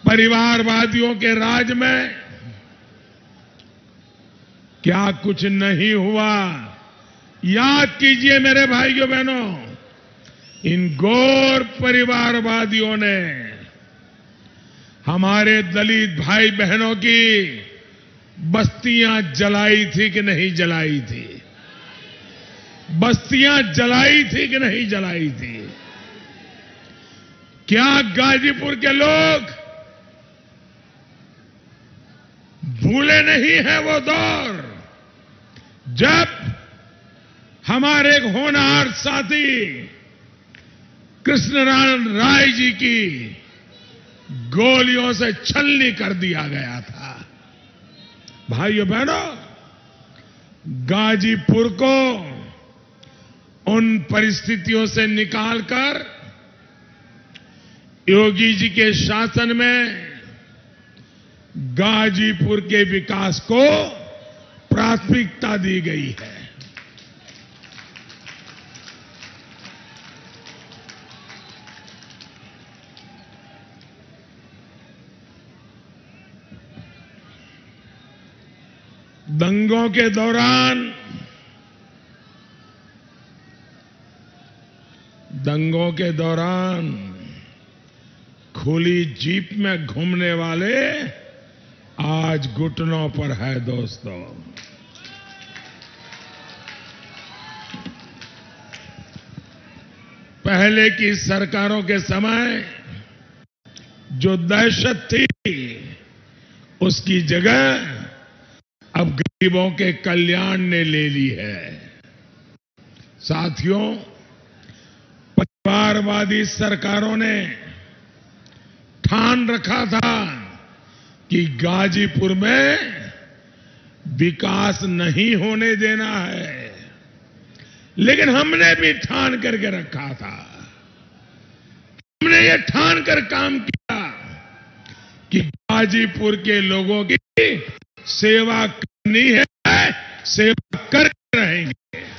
परिवारवादियों के राज में क्या कुछ नहीं हुआ। याद कीजिए मेरे भाइयों बहनों, इन गौर परिवारवादियों ने हमारे दलित भाई बहनों की बस्तियां जलाई थी कि नहीं जलाई थी? बस्तियां जलाई थी कि नहीं जलाई थी? क्या गाजीपुर के लोग भूले नहीं हैं वो दौर जब हमारे एक होनहार साथी कृष्णनारायण राय जी की गोलियों से छलनी कर दिया गया था? भाइयों बहनों, गाजीपुर को उन परिस्थितियों से निकालकर योगी जी के शासन में गाजीपुर के विकास को प्राथमिकता दी गई है। दंगों के दौरान खुली जीप में घूमने वाले आज घुटनों पर है दोस्तों। पहले की सरकारों के समय जो दहशत थी उसकी जगह अब गरीबों के कल्याण ने ले ली है। साथियों, परिवारवादी सरकारों ने ठान रखा था कि गाजीपुर में विकास नहीं होने देना है, लेकिन हमने भी ठान करके रखा था। हमने ये ठान कर काम किया कि गाजीपुर के लोगों की सेवा करनी है, सेवा करके रहेंगे।